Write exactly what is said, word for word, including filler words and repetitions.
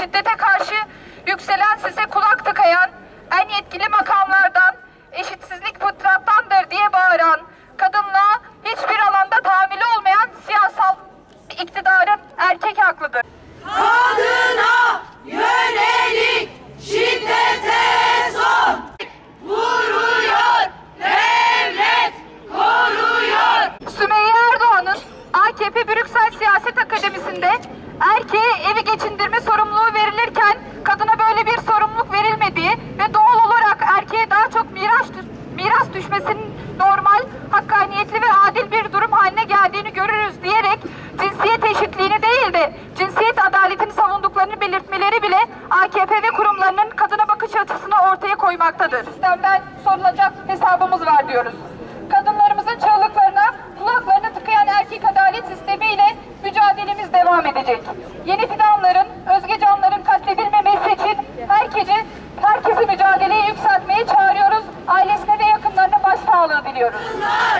şiddete karşı yükselen sese kulak tıkayan, en yetkili makamlardan eşitsizlik fıtrattandır diye bağıran, kadınlığa hiçbir alanda tahammülü olmayan siyasal iktidarın erkek haklıdır. Kadına yönelik şiddete son vuruyor, devlet koruyor. Sümeyye Erdoğan'ın A K P Brüksel Siyaset Akademisi'nde erkeğe evi geçindirme sorumluluğu verilirken kadına böyle bir sorumluluk verilmediği ve doğal olarak erkeğe daha çok miras, miras düşmesinin normal, hakkaniyetli ve adil bir durum haline geldiğini görürüz diyerek cinsiyet eşitliğini değil de cinsiyet adaletini savunduklarını belirtmeleri bile A K P ve kurumlarının kadına bakış açısını ortaya koymaktadır. Sistemden sorulacak hesabımız var diyoruz. Kadınlarımızın çığlıklarına, kulaklarını tıkayan erkek adalet sistemiyle mücadelemiz devam edecek. Yeni fidanların, özge canların katledilmemesi için herkesi, herkesi mücadeleye yükseltmeye çağırıyoruz. Ailesine ve yakınlarına başsağlığı diliyoruz.